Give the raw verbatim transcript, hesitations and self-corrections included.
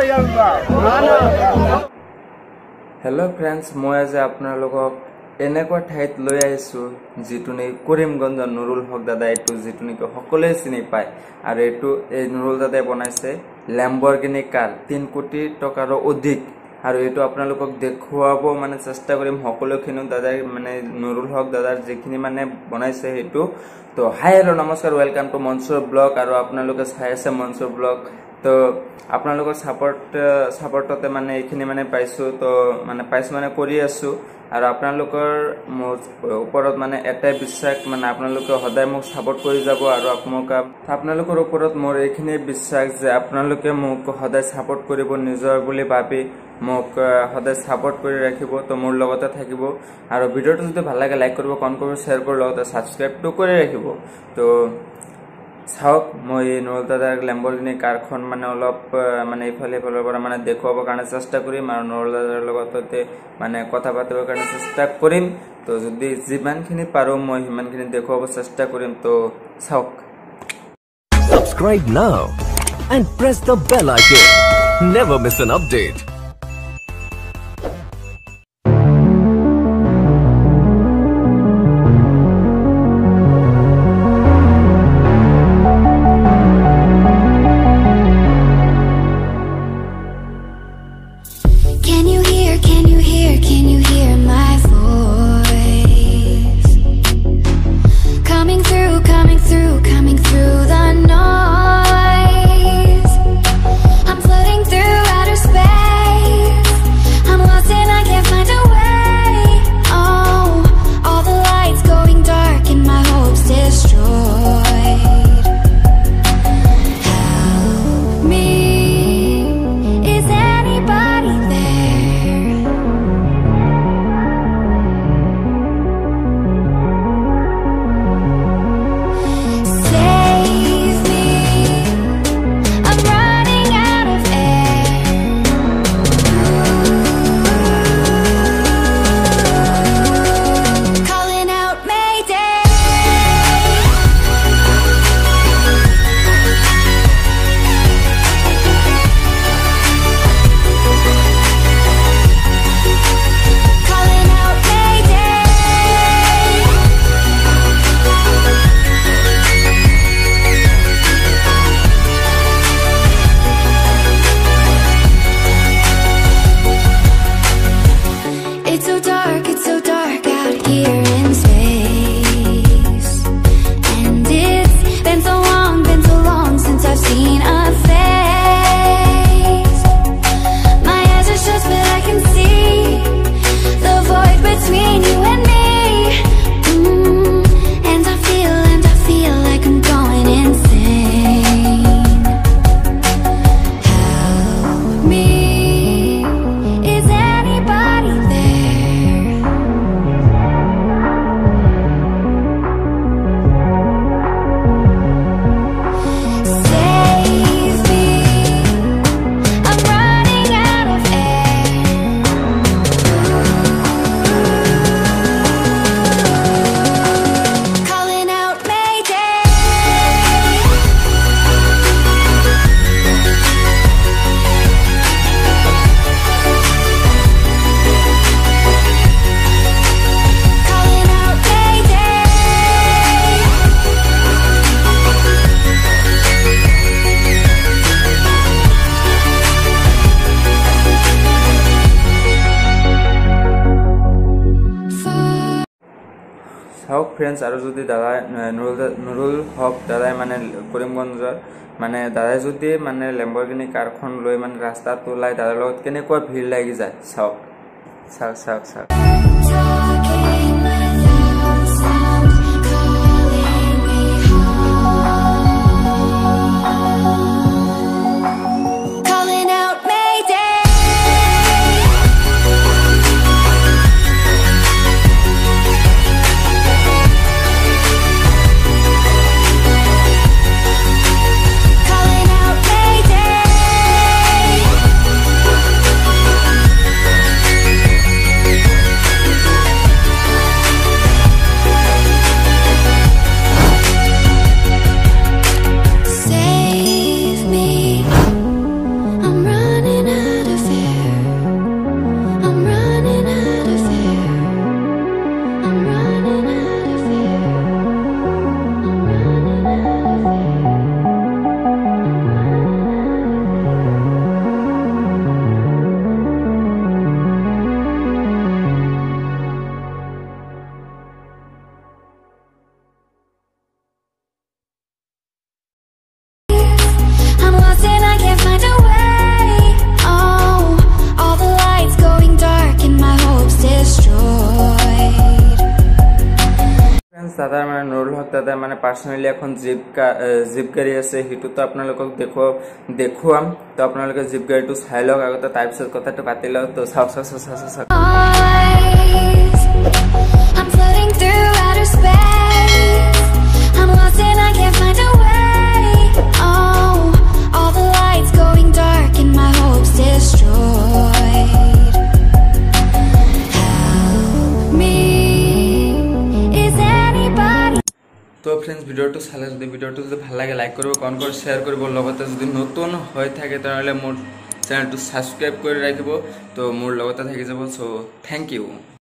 Hello friends, मैं आज आपनालोকক এনেকুৱা ঠাইত লৈ আহিছো যেটো নে কৰিমগঞ্জ নুৰুল হক দাদা এটো যেটো নে সকলোৱে চিনি পায় আৰু এটো এই নুৰুল দাদাই বনাইছে ল্যাম্বৰগিনি কাৰ तीन কোটি টকাৰ অধিক আৰু এটো আপোনালোকক দেখুৱাব মানে চেষ্টা কৰিম সকলোখিনি দাদাই মানে নুৰুল হক দাদাৰ যেখিনি মানে বনাইছে হেতু তো হাই হেল্ল নমস্কাৰ ওয়েলকাম টু মনসুৰ ব্লগ আৰু আপোনালোকে চাই আছে মনসুৰ ব্লগ তো আপোনালোকৰ সাপোৰ্ট সাপোৰ্টতে মানে এইখিনি মানে পাইছো তো মানে পাইছো মানে কৰি আছো আৰু আপোনালোকৰ ওপৰত মানে এটাই বিশ্বাস মানে আপোনালোকে সদায় মোক সাপোৰ্ট কৰি যাব আৰু আপোনাক আপোনালোকৰ ওপৰত মোৰ এইখিনি বিশ্বাস যে আপোনালোকে মোক সদায় সাপোৰ্ট কৰিব নিজৰ বুলি ভাবি মোক সদায় সাপোৰ্ট কৰি ৰাখিব তো মোৰ লগতে থাকিব আৰু ভিডিওটো যদি ভাল লাগে লাইক কৰিব কমেন্ট কৰিব শেয়াৰ কৰিব লগতে সাবস্ক্ৰাইবটো কৰি ৰাখিব তো চাওক মই নুৰুল দাদাৰ ল্যাম্বৰগিনি কাৰখন মানে অলপ মানে ইফালে ইফালৰ পৰা মানে দেখুৱাব কাৰণে চেষ্টা কৰিম আৰু নুৰুল দাদাৰ লগতে মানে কথা পাতিবৰ কাৰণে চেষ্টা কৰিম তো যদি যিমানখিনি পাৰো মই সিমানখিনি দেখুৱাব চেষ্টা কৰিম তো চাওক Subscribe now and press the bell icon. Never miss an update. Can you hear, can you hear, can you hear my voice? Coming through, coming through, coming through the noise. I'm floating through outer space. I'm lost and I can't find a way. Oh, all the lights going dark and my hopes destroyed. Help me. Is anybody there? Save me. I'm running out of air. Calling out Mayday. Calling out Mayday. It's so dark, it's so dark out here in space. And it's been so long, been so long since I've seen a face. My eyes are shut but I can see the void between you and me. Mm, and I feel, and I feel like I'm going insane. Help me. Is anybody there? Save me. I'm running out of air. Calling out Mayday. Calling out Mayday. চাওক friends আৰু যদি দাদা নুৰুল নুৰুল হক দাদাই মানে কৰিমগঞ্জৰ মানে দাদাই যদি মানে ল্যাম্বৰগিনি কাৰখন লৈ মানে ৰাস্তাত ওলাই দাদাৰ লগত কেনেকুৱা ভিৰ লাগি যায় চাওক চাওক চাওক চাওক Talking without sound, calling me home. Calling out Mayday. Calling out Mayday. দাদাৰ মানে নুৰুল হক দাদাৰ মানে পাৰ্সোনালি এখন জিপ জিপ গাড়ী আছে, সেইটোতো আপোনালোকক দেখো দেখুৱাম। তো আপোনালোকে জিপ গাড়ীটো চাই লওক আগতে, তাৰপিছত কথাটো পাতি লওক। তো চাওক চাওক চাওক চাওক I'm floating through outer space. I'm lost and I can't find a way. Oh, all the lights going dark and my hopes destroyed. Help me. Is anybody? তো ফ্রেন্ডস, ভিডিওটো চালে যদি ভিডিওটো যদি ভাল লাগে লাইক কৰিব, কমেন্ট কৰি শেয়ার কৰিব, লগতে যদি নতুন হৈ থাকে তেনেহলে মোৰ চেনেলটো সাবস্ক্রাইব কৰি ৰাখিব। তো মোৰ লগতে থাকি যাব। So thank U.